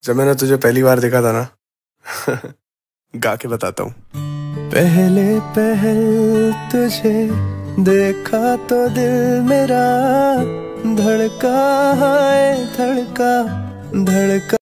जब मैंने तुझे पहली बार देखा था ना गा के बताता हूँ। पहले पहल तुझे देखा तो दिल मेरा धड़का है, धड़का धड़का।